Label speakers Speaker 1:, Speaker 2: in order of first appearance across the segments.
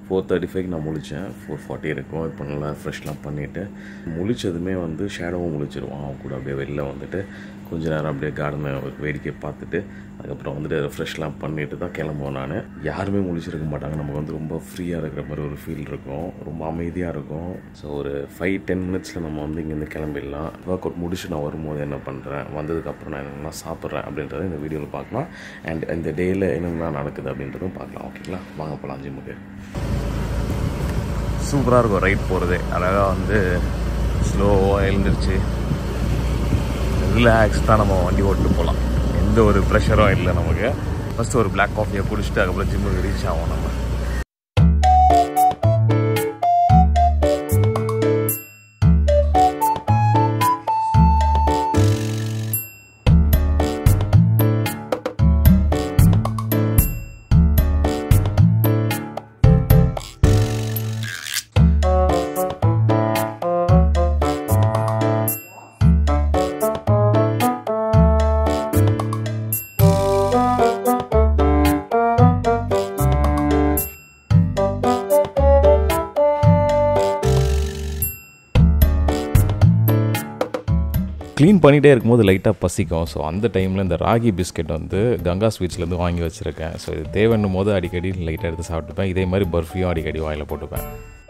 Speaker 1: 4:35 நான் முழித்தேன். 4:40 இருக்கும். இப்போ நல்லா ஃப்ரெஷ்லாம் பண்ணிவிட்டு முழிச்சதுமே வந்து ஷேடோவும் முழிச்சிருவான். அவன் கூட அப்படியே வெளில வந்துட்டு கொஞ்ச நேரம் அப்படியே கார்டனை வேடிக்கை பார்த்துட்டு அதுக்கப்புறம் வந்துட்டு ஃப்ரெஷ்லாம் பண்ணிட்டு தான் கிளம்புவோம். நான் யாருமே முழிச்சிருக்க மாட்டாங்க. நமக்கு வந்து ரொம்ப ஃப்ரீயாக இருக்கிற மாதிரி ஒரு ஃபீல் இருக்கும், ரொம்ப அமைதியாக இருக்கும். ஸோ ஒரு 5-10 மினிட்ஸில் நம்ம வந்து இங்கேருந்து கிளம்பிடலாம். ஒர்க் அவுட் முடிச்சு நான் வரும்போது என்ன பண்ணுறேன், வந்ததுக்கப்புறம் நான் என்னென்ன சாப்பிட்றேன் அப்படின்றத இந்த வீடியோவில் பார்க்கலாம். அண்ட் இந்த டேயில் என்னென்ன நடக்குது அப்படின்றதும் பார்க்கலாம். ஓகேங்களா, வாங்க போகலாம் ஜிம்முக்கு. சூப்பராக இருக்கும் ரைட் போகிறதே. அழகாக வந்து ஸ்லோவாக எழுந்திரிச்சு ரிலாக்ஸ்டாக நம்ம வண்டி ஓட்டு போகலாம். எந்த ஒரு ப்ரெஷரும் இல்லை நமக்கு. ஃபஸ்ட்டு ஒரு பிளாக் காஃபியை குடிச்சிட்டு அதுக்கப்புறம் ஜிம்முக்கு ரீச் ஆகும் நம்ம. க்ளீன் பண்ணிகிட்டே இருக்கும்போது லைட்டாக பசிக்கும். ஸோ அந்த டைமில் இந்த ராகி பிஸ்கெட் வந்து கங்கா ஸ்வீட்ஸ்லேருந்து வாங்கி வச்சுருக்கேன். ஸோ இது தேவைன்னும் போது அடிக்கடி லைட்டாக எடுத்து சாப்பிட்டுப்பேன். இதே மாதிரி பர்ஃபியும் அடிக்கடி வாயில் போட்டுப்பேன்.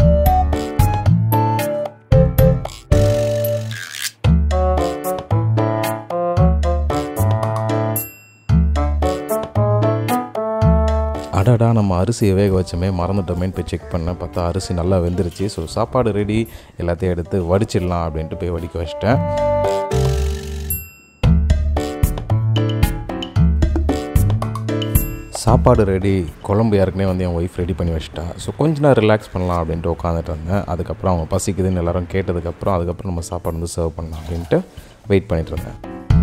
Speaker 1: அடடா, நம்ம அரிசியை வேக வச்சோமே மறந்துட்டோமேன்னு போய் செக் பண்ணேன். பார்த்தா அரிசி நல்லா வெந்துருச்சு. ஸோ சாப்பாடு ரெடி, எல்லாத்தையும் எடுத்து வடிச்சிடலாம் அப்படின்ட்டு போய் வடிக்க வச்சிட்டேன். சாப்பாடு ரெடி, குழம்பு ஏற்கனவே வந்து என் ஒய்ஃப் ரெடி பண்ணி வச்சிட்டா. ஸோ கொஞ்ச நேரம் ரிலாக்ஸ் பண்ணலாம் அப்படின்ட்டு உட்காந்துட்டு இருந்தேன். அதுக்கப்புறம் அவங்க பசிக்குதுன்னு எல்லோரும் கேட்டதுக்கப்புறம் அதுக்கப்புறம் நம்ம சாப்பாடு வந்து சர்வ் பண்ணலாம் அப்படின்ட்டு வெயிட் பண்ணிகிட்டு இருந்தேன்.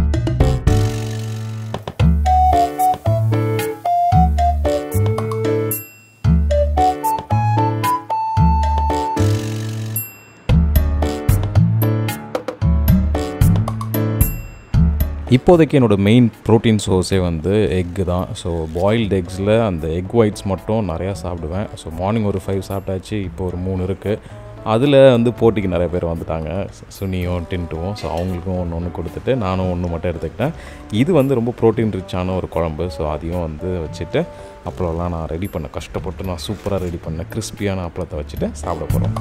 Speaker 1: இப்போதைக்கு என்னோடய மெயின் ப்ரோட்டீன் சோர்ஸே வந்து எக்கு தான். ஸோ பாயில்டு எக்ஸில் அந்த எக் ஒயிட்ஸ் மட்டும் நிறையா சாப்பிடுவேன். ஸோ மார்னிங் ஒரு 5 சாப்பிட்டாச்சு, இப்போ ஒரு 3 இருக்குது. அதில் வந்து போட்டிக்கு நிறைய பேர் வந்துட்டாங்க, சுனியும் டின்ட்டுவும். ஸோ அவங்களுக்கும் ஒன்று கொடுத்துட்டு நானும் ஒன்று மட்டும் எடுத்துக்கிட்டேன். இது வந்து ரொம்ப ப்ரோட்டீன் ரிச்சான ஒரு குழம்பு. ஸோ அதையும் வந்து வச்சுட்டு அப்பளம்லாம் நான் ரெடி பண்ணேன். கஷ்டப்பட்டு நான் சூப்பராக ரெடி பண்ணேன். கிறிஸ்பியான அப்பளத்தை வச்சுட்டு சாப்பிட போகிறோம்.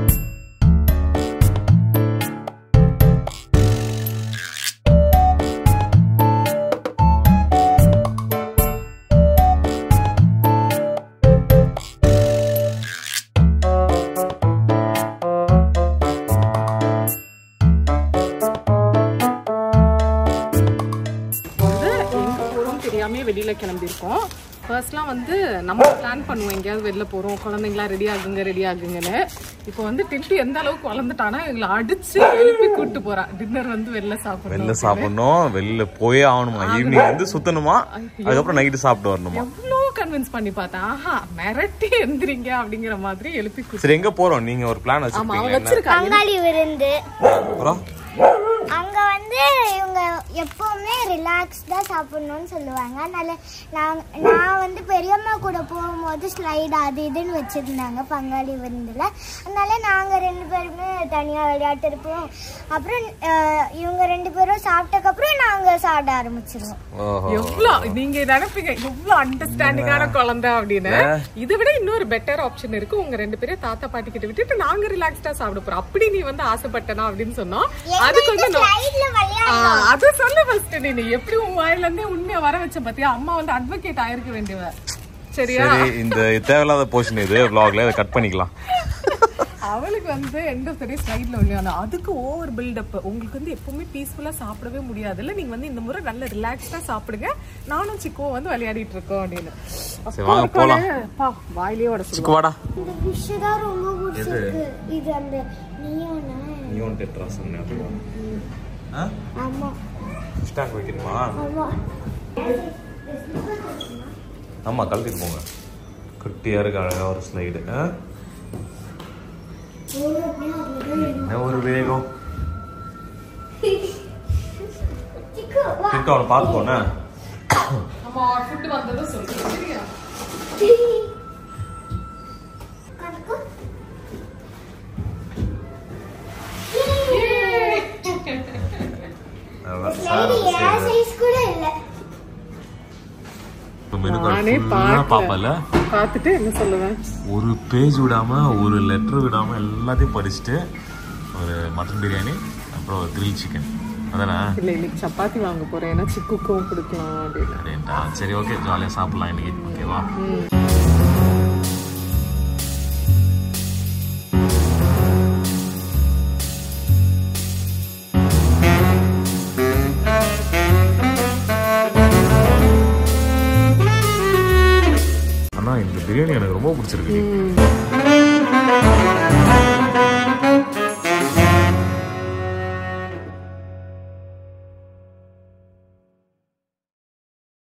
Speaker 2: வெளியில் கிளம்பியிருக்கோம். ஃபர்ஸ்ட்லாம் வந்து நம்ம பிளான் பண்ணுவோம் எங்கேயாவது வெளில போகிறோம், குழந்தைங்களா ரெடி ஆகுங்கன்னு. இப்போ வந்து டில்ட்டு எந்த அளவுக்கு வளர்ந்துட்டானா எங்களை அடிச்சு எழுப்பி கூப்பிட்டு போறான். டின்னர் வந்து வெளில சாப்பிடணும்,
Speaker 1: வெளில போயே ஆகணுமா, ஈவினிங் வந்து சுத்தணுமா, அதுக்கப்புறம் நைட்டு சாப்பிட்டு வரணுமா.
Speaker 2: எவ்வளோ கன்வின்ஸ் பண்ணி பார்த்தேன். ஆஹா, மிரட்டி எந்திரிங்க அப்படிங்கிற மாதிரி எழுப்பி கூப்பிட்டு.
Speaker 1: சரி, எங்க போறோம்? நீங்க ஒரு பிளான்
Speaker 3: வச்சிருக்காங்க. அங்க வந்து இவங்க எப்பவுமே ரிலாக்ஸ்டா சாப்பிடணும்னு சொல்லுவாங்க. அதனால நான் வந்து பெரியம்மா கூட போகும்போது ஸ்லைட் அது இதுன்னு வச்சிருந்தாங்க பங்காளி விருந்துல. அதனால நாங்க 2 பேருமே தனியா விளையாட்டு இருப்போம். அப்புறம் இவங்க 2 பேரும் சாப்பிட்டதுக்கப்புறம் நாங்க சாப்பிட ஆரம்பிச்சிருவோம்.
Speaker 2: எவ்வளவு நீங்க நினைப்பீங்க எவ்வளவு அண்டர்ஸ்டாண்டிங்கான குழந்தை அப்படின்னு. இதை விட இன்னொரு பெட்டர் ஆப்ஷன் இருக்கு. உங்க 2 பேரும் தாத்தா பாட்டி கிட்ட விட்டுட்டு நாங்க ரிலாக்ஸ்டா சாப்பிட போறோம். அப்படி நீ வந்து ஆசைப்பட்டனா அப்படின்னு சொன்னோம். அதுக்கு வந்து அது சொல்ல ஃபர்ஸ்ட். நீ எப்படி உன் வாயில இருந்தே உண்மையா வர வச்ச பாத்தியா? அம்மா வந்து அட்வொகேட் ஆயிருக்க வேண்டியவ. சரியா?
Speaker 1: இந்த தேவையில்லாத போர்ஷன் இது vlogல இத கட் பண்ணிக்கலாம்.
Speaker 2: அவளுக்கு வந்து எந்த சரி ஸ்லைட்ல ஒண்ணு. அதுக்கு ஓவர் பில்டப். உங்களுக்கு வந்து எப்பவுமே பீஸ்ஃபுல்லா சாப்பிடவே முடியாதுல்ல. நீங்க வந்து இந்த முறை நல்ல ரிலாக்ஸ்டா சாப்பிடுங்க. நானும் சிக்கோ வந்து விளையாடிட்டு இருக்கோம் அப்படின்னு.
Speaker 1: சரி வாங்க போலாம்.
Speaker 2: பா வாயிலே ஓட சொல்லு.
Speaker 1: சிக்கோ வாடா.
Speaker 3: இந்த ஃபிஷ் தான் ரொம்ப பிடிச்சிருக்கு. இது அந்த
Speaker 1: நியோன் டெட்ராஸ் ஞாபகமா?
Speaker 3: ஆமா.
Speaker 1: ஸ்டாக் வைக்கணுமா?
Speaker 3: ஆமா.
Speaker 1: ஆமா, கழட்டிட்டு போங்க. குட்டியா இருக்கு, அழகா ஒரு ஸ்லைடு. என்ன ஒரு வேகம். அவனை பார்த்துக்கோண்ணே.
Speaker 3: என் சைஸ் கூட இல்ல.
Speaker 2: நானே
Speaker 4: பாப்பல
Speaker 2: பார்த்துட்டு என்ன சொல்லுவேன்,
Speaker 4: ஒரு பேஜ் விடாம ஒரு லெட்டர் விடாம எல்லாத்தையும் படிச்சுட்டு ஒரு மட்டன் பிரியாணி அப்புறம் ஒரு கிரில் சிக்கன் அதானே.
Speaker 2: இல்ல இன்னைக்கு சப்பாத்தி வாங்க போறேன், ஏன்னா சிக்குக்கும் கொடுக்கலாம் அப்படின்னு.
Speaker 4: அப்படின்ட்டா சரி ஓகே ஜாலியாக சாப்பிடலாம் இன்னைக்கு ஓகேவா. ஆனால் இந்த பிரியாணி எனக்கு ரொம்ப பிடிச்சிருக்கு.